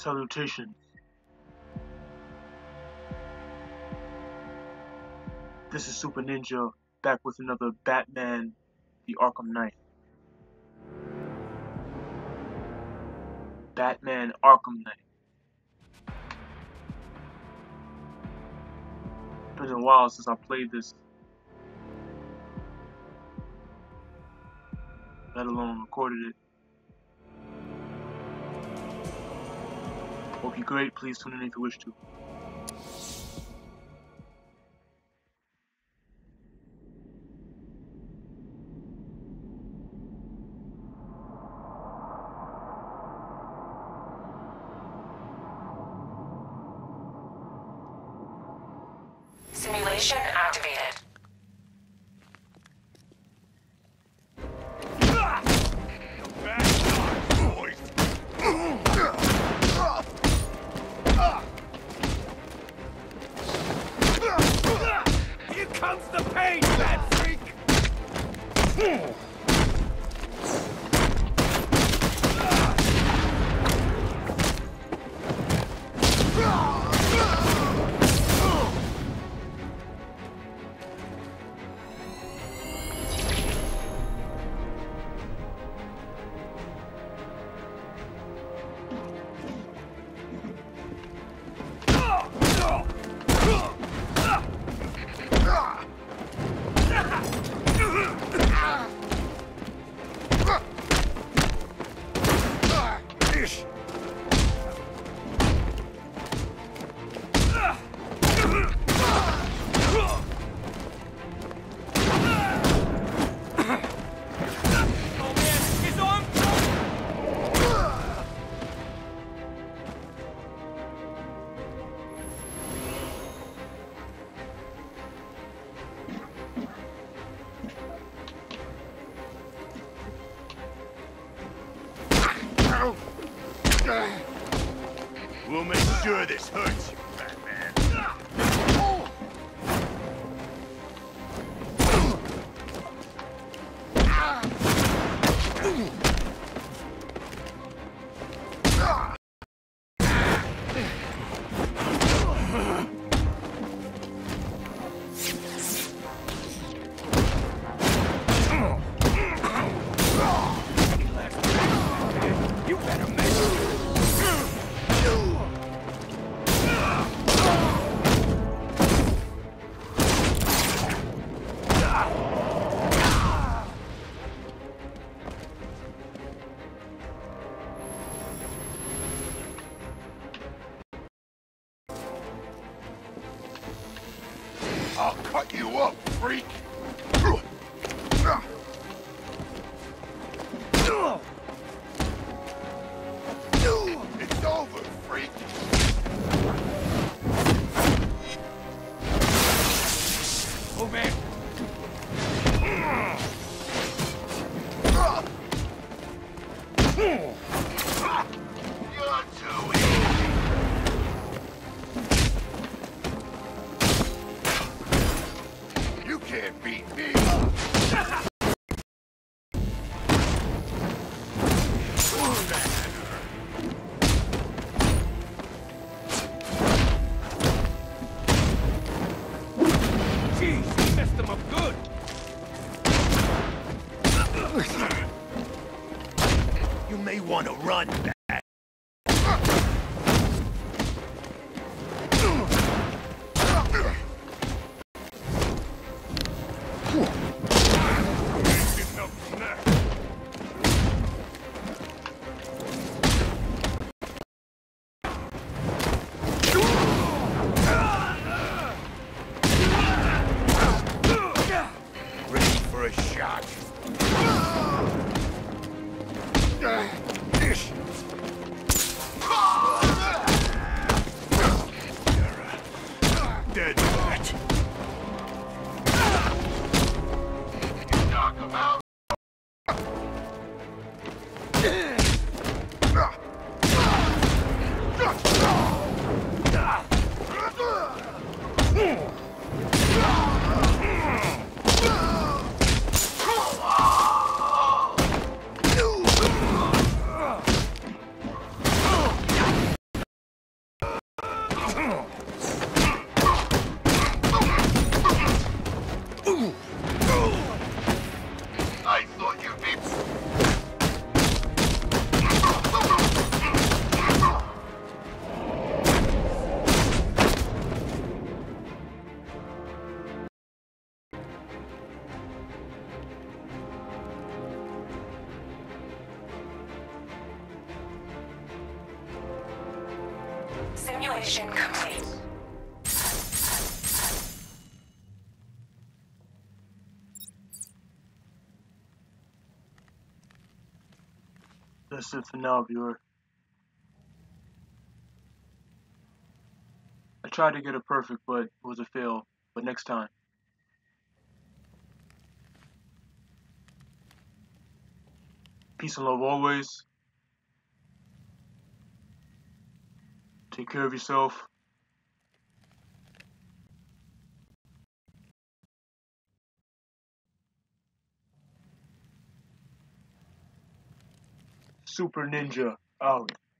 Salutation. This is Super Ninja, back with another Batman, the Arkham Knight. Batman-Arkham Knight. It's been a while since I played this, let alone recorded it. Hope you're great. Please tune in if you wish to. Simulation activated. Here comes the pain, bad freak! We'll make sure this hurts you, Batman. You better make it. I'll cut you up, freak! It's over, freak! Move in. You're too easy! You can't beat me! Jeez, you messed them up good. You may want to run back. Ready for a shot. Simulation complete. That's it for now, viewer. I tried to get it perfect, but it was a fail. But next time. Peace and love always. Take care of yourself. Super Ninja out.